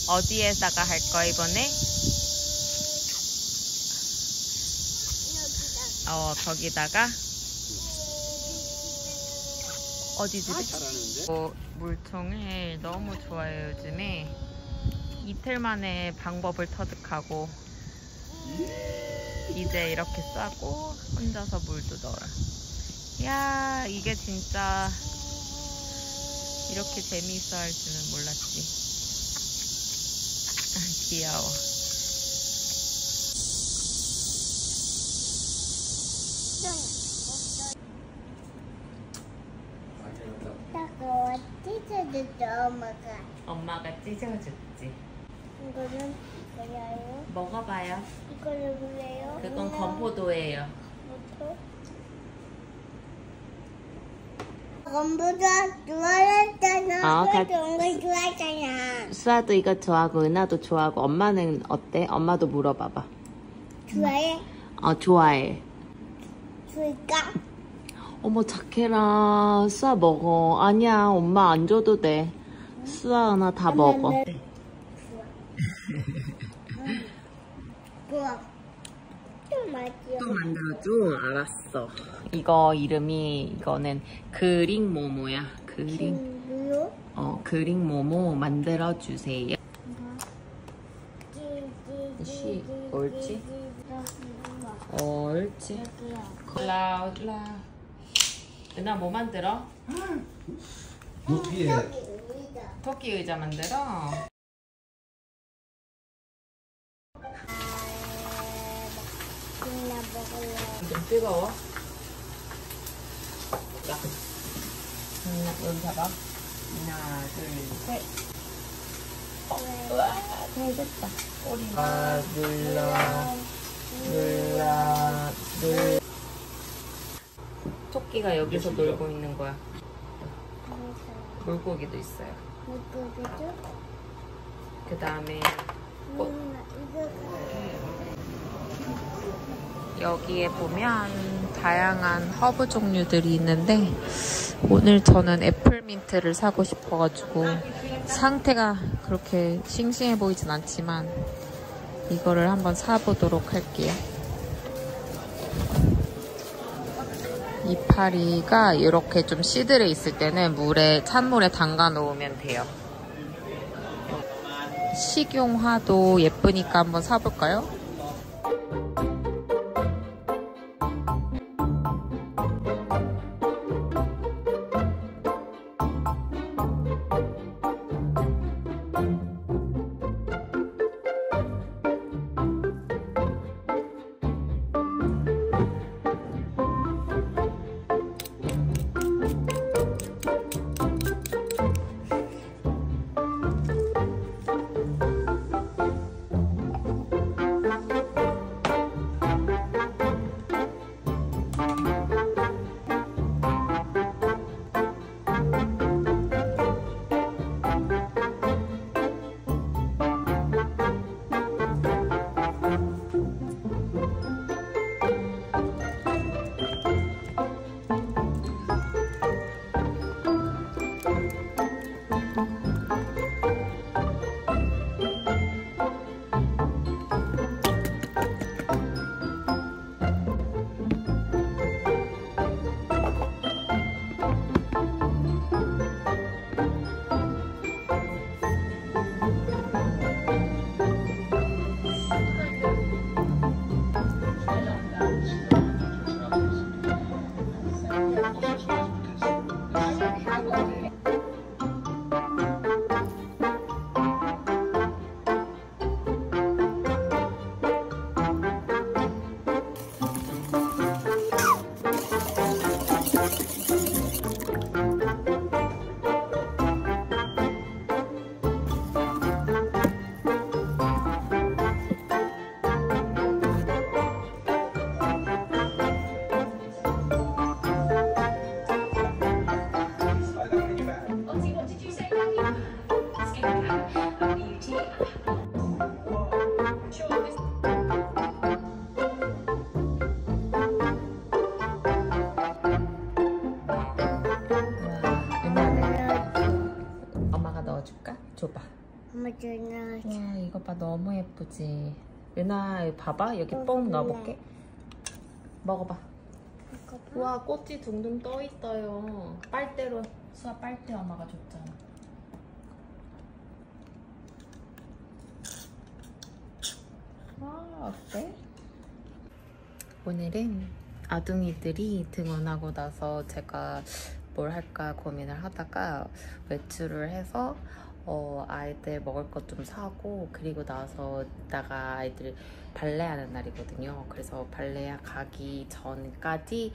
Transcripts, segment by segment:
어디에다가 할 거야, 이번에? 저기다가? 어디 집에? 물총을 너무 좋아해요, 요즘에. 이틀 만에 방법을 터득하고 이제 이렇게 싸고 혼자서 물도 넣어요. 야, 이게 진짜 이렇게 재미있어 할 줄은 몰랐지. 귀여워. 엄마가 찢어줬지. 이거는 뭐예요? 먹어봐요. 이거는 뭐예요? 그건 건포도예요. 건보다 좋아했잖아. 같이. 엄마 좋아했잖아. 수아도 이거 좋아하고 은하도 좋아하고. 엄마는 어때? 엄마도 물어봐봐. 좋아해? 좋아해. 줄까? 어머, 착해라. 수아 먹어. 아니야, 엄마 안 줘도 돼. 수아, 은하 다 먹어. 좋아. 좀 맛있어. 또 만들어줘? 알았어. 이거 이름이, 이거는 그릭 모모야. 뭐요? 그릭 모모 만들어주세요. 옳지? 옳지. 올라. 은하 뭐 만들어? 토끼 의자 만들어? 좀 뜨거워? 자, 여기 잡아. 하나, 둘, 셋. 우와, 잘 됐다. 꼬리. 눌러. 토끼가 여기서 놀고 있는 거야. 물고기도 있어요. 그 다음에 여기에 보면 다양한 허브 종류들이 있는데 오늘 저는 애플민트를 사고 싶어가지고 상태가 그렇게 싱싱해 보이진 않지만 이거를 한번 사보도록 할게요. 이파리가 이렇게 좀 씨들에 있을 때는 찬물에 담가 놓으면 돼요. 식용화도 예쁘니까 한번 사볼까요? 예뻐지나. 와, 이거 봐. 너무 예쁘지? 은하, 이거 봐봐. 여기 뽕 넣어볼게. 먹어봐. 와, 꽃이 둥둥 떠있어요. 빨대로. 수아 빨대 엄마가 줬잖아. 와, 어때? 오늘은 아둥이들이 등원하고 나서 제가 뭘 할까 고민을 하다가 외출을 해서 아이들 먹을 것 좀 사고, 그리고 나서 이따가 아이들 발레하는 날이거든요. 그래서 발레 가기 전까지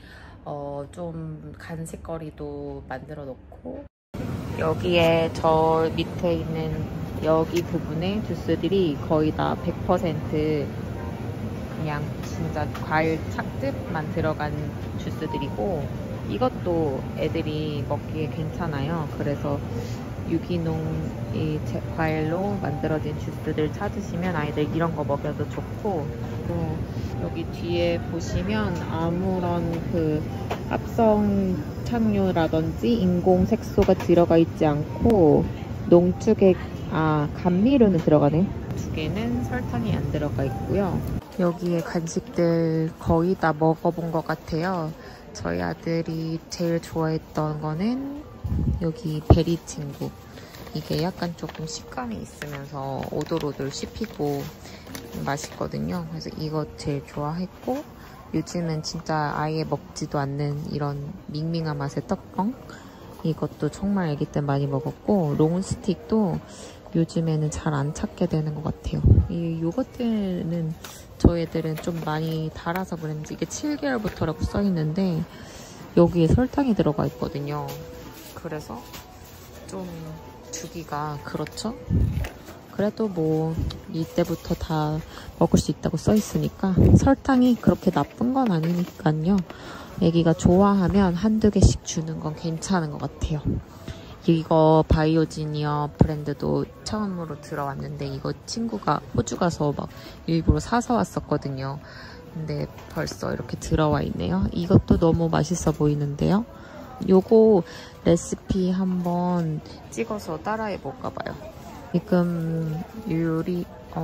좀 간식거리도 만들어 놓고, 여기에 저 밑에 있는 여기 부분의 주스들이 거의 다 100% 그냥 진짜 과일 착즙만 들어간 주스들이고, 이것도 애들이 먹기에 괜찮아요. 그래서 유기농 과일로 만들어진 주스들 찾으시면 아이들 이런 거 먹여도 좋고, 또 여기 뒤에 보시면 아무런 그 합성 착류라든지 인공 색소가 들어가 있지 않고, 농축액, 감미료는 들어가네. 두 개는 설탕이 안 들어가 있고요. 여기에 간식들 거의 다 먹어본 것 같아요. 저희 아들이 제일 좋아했던 거는 여기 베리 친구. 이게 약간 조금 식감이 있으면서 오돌오돌 씹히고 맛있거든요. 그래서 이거 제일 좋아했고, 요즘은 진짜 아예 먹지도 않는 이런 밍밍한 맛의 떡빵, 이것도 정말 아기 때 많이 먹었고, 롱스틱도 요즘에는 잘 안 찾게 되는 것 같아요. 이 요거트는 저희 애들은 좀 많이 달아서 그런지 이게 7개월부터라고 써있는데 여기에 설탕이 들어가 있거든요. 그래서 좀 주기가 그렇죠? 그래도 뭐 이때부터 다 먹을 수 있다고 써있으니까 설탕이 그렇게 나쁜 건 아니니까요. 애기가 좋아하면 한두 개씩 주는 건 괜찮은 것 같아요. 이거 바이오지니어 브랜드도 처음으로 들어왔는데, 이거 친구가 호주 가서 막 일부러 사서 왔었거든요. 근데 벌써 이렇게 들어와 있네요. 이것도 너무 맛있어 보이는데요. 요거 레시피 한번 찍어서 따라해 볼까 봐요. 지금 요리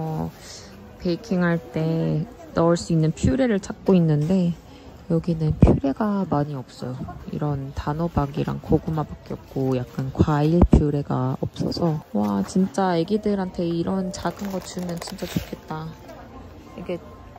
베이킹 할 때 넣을 수 있는 퓨레를 찾고 있는데, 여기는 퓨레가 많이 없어요. 이런 단호박이랑 고구마밖에 없고 약간 과일 퓨레가 없어서. 와, 진짜 애기들한테 이런 작은 거 주면 진짜 좋겠다. 이게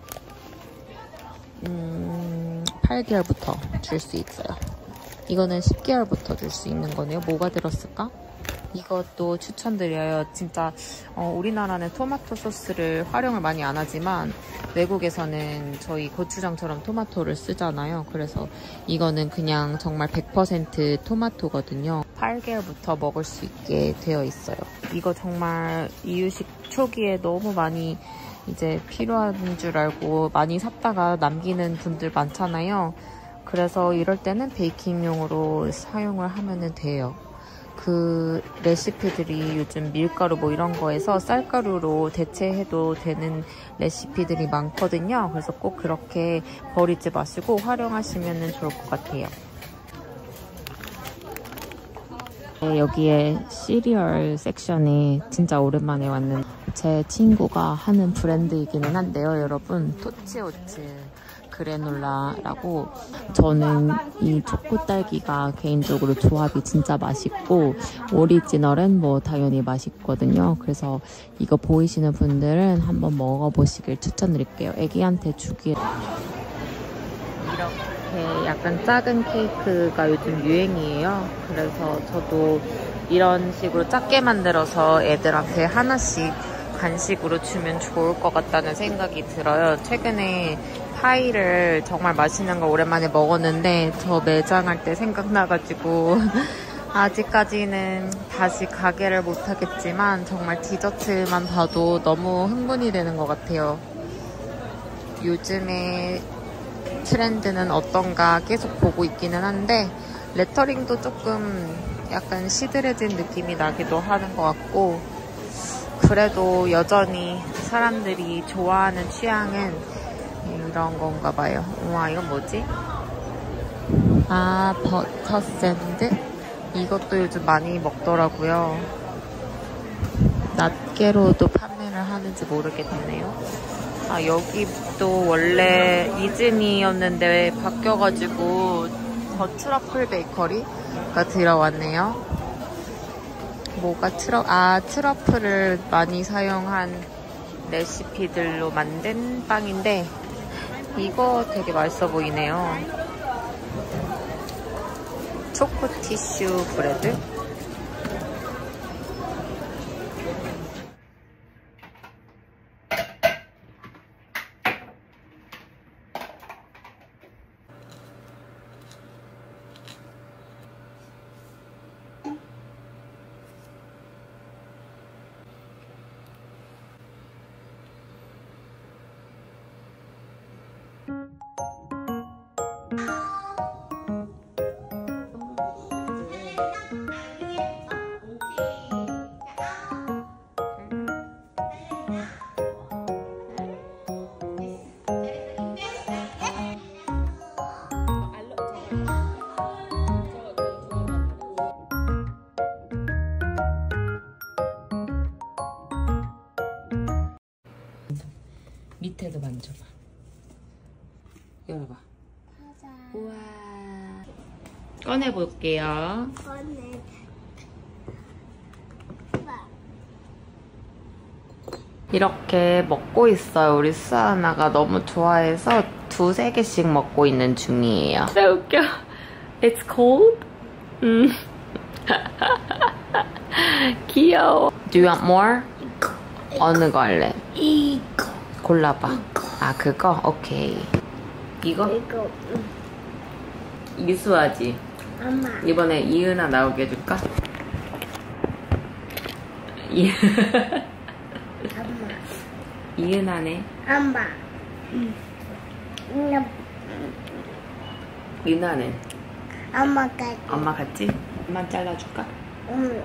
8개월부터 줄 수 있어요. 이거는 10개월부터 줄 수 있는 거네요. 뭐가 들었을까? 이것도 추천드려요. 진짜 우리나라는 토마토 소스를 활용을 많이 안 하지만 외국에서는 저희 고추장처럼 토마토를 쓰잖아요. 그래서 이거는 그냥 정말 100% 토마토거든요. 8개월부터 먹을 수 있게 되어 있어요. 이거 정말 이유식 초기에 너무 많이 이제 필요한 줄 알고 많이 샀다가 남기는 분들 많잖아요. 그래서 이럴 때는 베이킹용으로 사용을 하면 돼요. 그 레시피들이 요즘 밀가루 뭐 이런 거에서 쌀가루로 대체해도 되는 레시피들이 많거든요. 그래서 꼭 그렇게 버리지 마시고 활용하시면 좋을 것 같아요. 여기에 시리얼 섹션에 진짜 오랜만에 왔는데, 제 친구가 하는 브랜드이기는 한데요, 여러분. 토치오츠 그래놀라라고. 저는 이 초코 딸기가 개인적으로 조합이 진짜 맛있고, 오리지널은 뭐 당연히 맛있거든요. 그래서 이거 보이시는 분들은 한번 먹어보시길 추천드릴게요. 애기한테 주기에. 이렇게 약간 작은 케이크가 요즘 유행이에요. 그래서 저도 이런 식으로 작게 만들어서 애들한테 하나씩 간식으로 주면 좋을 것 같다는 생각이 들어요. 최근에 파이를 정말 맛있는 거 오랜만에 먹었는데 저 매장할 때 생각나가지고 아직까지는 다시 가게를 못하겠지만 정말 디저트만 봐도 너무 흥분이 되는 것 같아요. 요즘에 트렌드는 어떤가 계속 보고 있기는 한데, 레터링도 조금 약간 시들해진 느낌이 나기도 하는 것 같고, 그래도 여전히 사람들이 좋아하는 취향은 이런 건가 봐요. 우와, 이건 뭐지? 버터 샌드? 이것도 요즘 많이 먹더라고요. 집게로도 판매를 하는지 모르겠네요. 아, 여기도 원래 이즈니였는데 바뀌어가지고 더 트러플 베이커리가 들어왔네요. 뭐가 트러플을 많이 사용한 레시피들로 만든 빵인데 이거 되게 맛있어 보이네요. 초코 티슈 브레드. 밑에도 만져봐. 열어봐. 가자. 우와. 꺼내볼게요. 꺼내. 이렇게 먹고 있어요. 우리 수아나가 너무 좋아해서 2-3개씩 먹고 있는 중이에요. 진짜 웃겨. It's cold? 귀여워. Do you want more? 어느 거 할래? 이거. 골라봐. 아, 그거? 오케이. 이거? 이거. 이수아지? 엄마. 이번에 이은아 나오게 해줄까? 엄마. 이은아네. 엄마. 이은아는? 엄마까지. 엄마 같이? 엄마 잘라줄까? 응.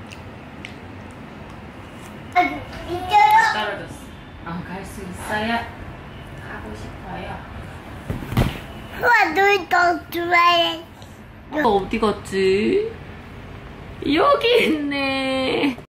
떨어졌어. 갈 수 있어요? 가고 싶어요. 우와, 너도 좋아해. 어디 갔지? 여기 있네.